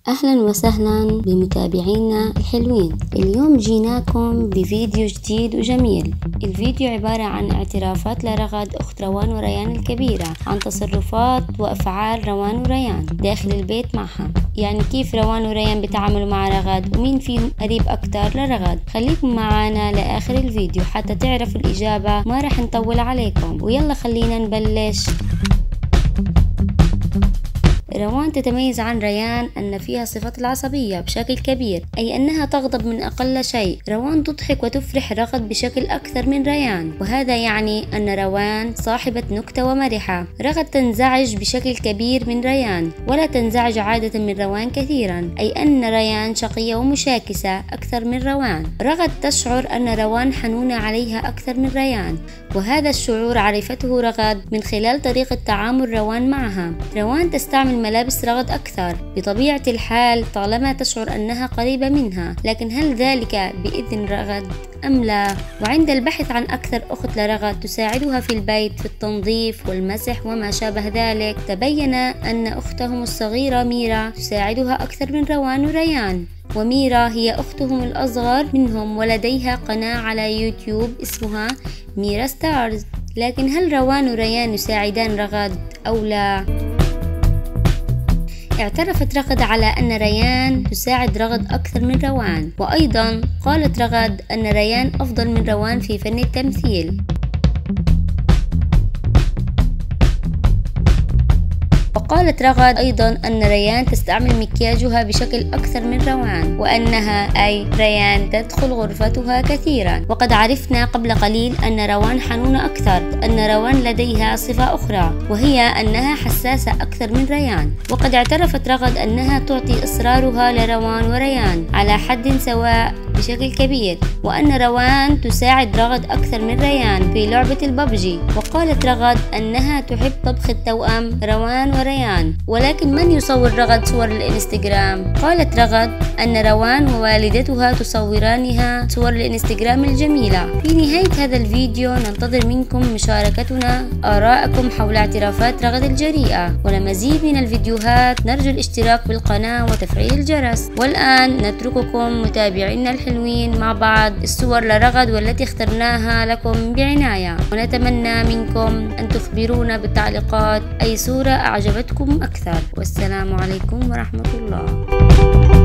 أهلا وسهلا بمتابعينا الحلوين. اليوم جيناكم بفيديو جديد وجميل. الفيديو عبارة عن اعترافات لرغد أخت روان وريان الكبيرة عن تصرفات وأفعال روان وريان داخل البيت معها. يعني كيف روان وريان بيتعاملوا مع رغد ومين فيهم قريب أكتر لرغد. خليكم معنا لآخر الفيديو حتى تعرفوا الإجابة، ما رح نطول عليكم ويلا خلينا نبلش. روان تتميز عن ريان أن فيها صفة العصبية بشكل كبير، أي أنها تغضب من أقل شيء. روان تضحك وتفرح رغد بشكل أكثر من ريان، وهذا يعني أن روان صاحبة نكتة ومرحة. رغد تنزعج بشكل كبير من ريان، ولا تنزعج عادة من روان كثيرا، أي أن ريان شقية ومشاكسة أكثر من روان. رغد تشعر أن روان حنونة عليها أكثر من ريان، وهذا الشعور عرفته رغد من خلال طريقة تعامل روان معها. روان تستعمل ملابس رغد أكثر بطبيعة الحال طالما تشعر أنها قريبة منها، لكن هل ذلك بإذن رغد أم لا؟ وعند البحث عن أكثر أخت لرغد تساعدها في البيت في التنظيف والمسح وما شابه ذلك، تبين أن أختهم الصغيرة ميرا تساعدها أكثر من روان وريان. وميرا هي أختهم الأصغر منهم، ولديها قناة على يوتيوب اسمها ميرا ستارز. لكن هل روان وريان يساعدان رغد أو لا؟ اعترفت رغد على أن ريان تساعد رغد أكثر من روان، وأيضا قالت رغد أن ريان أفضل من روان في فن التمثيل. وقالت رغد أيضا أن ريان تستعمل مكياجها بشكل أكثر من روان، وأنها أي ريان تدخل غرفتها كثيرا. وقد عرفنا قبل قليل أن روان حنونة أكثر، أن روان لديها صفة أخرى وهي أنها حساسة أكثر من ريان. وقد اعترفت رغد أنها تعطي إصرارها لروان وريان على حد سواء بشكل كبير، وأن روان تساعد رغد أكثر من ريان في لعبة الببجي. وقالت رغد أنها تحب طبخ التوأم روان وريان، ولكن من يصور رغد صور الانستغرام؟ قالت رغد أن روان ووالدتها تصورانها صور الانستغرام الجميلة. في نهاية هذا الفيديو ننتظر منكم مشاركتنا آراءكم حول اعترافات رغد الجريئة، ولمزيد من الفيديوهات نرجو الاشتراك بالقناة وتفعيل الجرس. والآن نترككم متابعينا الحلوين مع بعض الصور لرغد والتي اخترناها لكم بعناية، ونتمنى منكم أن تخبرونا بالتعليقات أي صورة أعجبتكم أكثر. والسلام عليكم ورحمة الله.